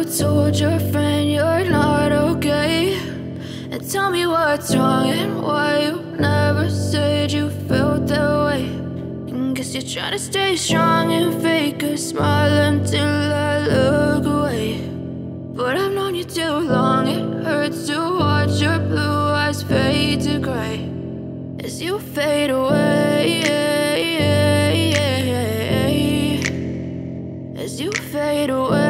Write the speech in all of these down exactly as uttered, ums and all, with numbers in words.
told your friend you're not okay, and tell me what's wrong and why you never said you felt that way. And guess you're trying to stay strong and fake a smile until I look away. But I've known you too long, it hurts to watch your blue eyes fade to gray as you fade away, as you fade away.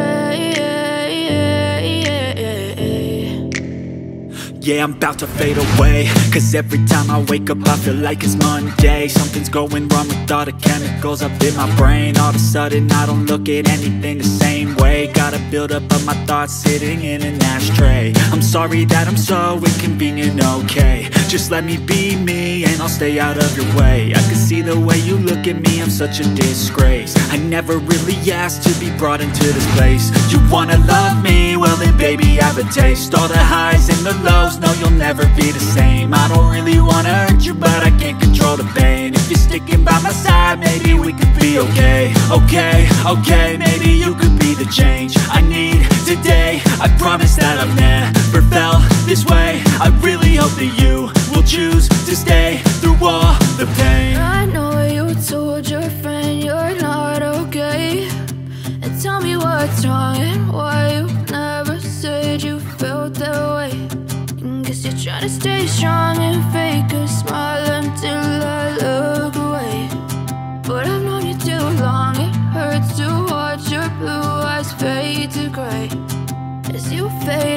Yeah, I'm about to fade away, cause every time I wake up I feel like it's Monday. Something's going wrong with all the chemicals up in my brain. All of a sudden I don't look at anything the same way. Gotta build up of my thoughts sitting in an ashtray. I'm sorry that I'm so inconvenient, okay. Just let me be me and I'll stay out of your way. I can see the way you look at me, I'm such a disgrace. I never really asked to be brought into this place. You wanna love me? Well then baby, have a taste. All the highs and the lows, no, you'll never be the same. I don't really wanna hurt you, but I can't control the pain. If you're sticking by my side, maybe we could be okay. Okay, okay, maybe you could be the change I need today. I promise that I've never felt this way. I really hope that you will choose to stay through all the pain. I know you told your friend you're not okay, and tell me what's wrong and why you never said you felt that way. Guess you're trying to stay strong and fake a smile until I look away. But I've known you too long, it hurts to watch your blue eyes fade to gray as you fade